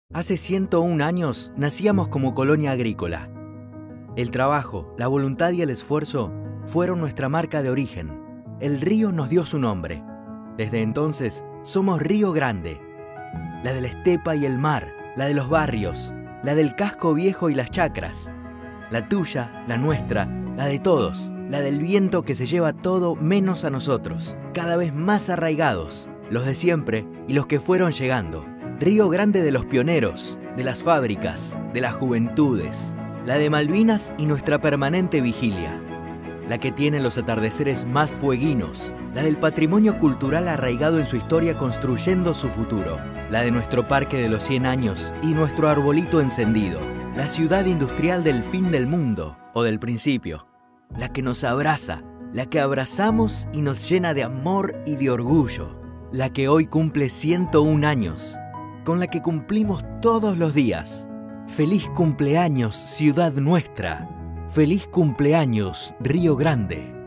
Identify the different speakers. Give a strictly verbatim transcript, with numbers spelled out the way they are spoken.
Speaker 1: Hace ciento un años nacíamos como colonia agrícola. El trabajo, la voluntad y el esfuerzo fueron nuestra marca de origen. El río nos dio su nombre. Desde entonces somos Río Grande, la de la estepa y el mar, la de los barrios, la del casco viejo y las chacras, la tuya, la nuestra, la de todos, la del viento que se lleva todo menos a nosotros, cada vez más arraigados, los de siempre y los que fueron llegando. Río Grande de los pioneros, de las fábricas, de las juventudes, la de Malvinas y nuestra permanente vigilia, la que tiene los atardeceres más fueguinos, la del patrimonio cultural arraigado en su historia construyendo su futuro, la de nuestro parque de los cien años y nuestro arbolito encendido, la ciudad industrial del fin del mundo o del principio, la que nos abraza, la que abrazamos y nos llena de amor y de orgullo, la que hoy cumple ciento un años, con la que cumplimos todos los días. ¡Feliz cumpleaños, ciudad nuestra! ¡Feliz cumpleaños, Río Grande!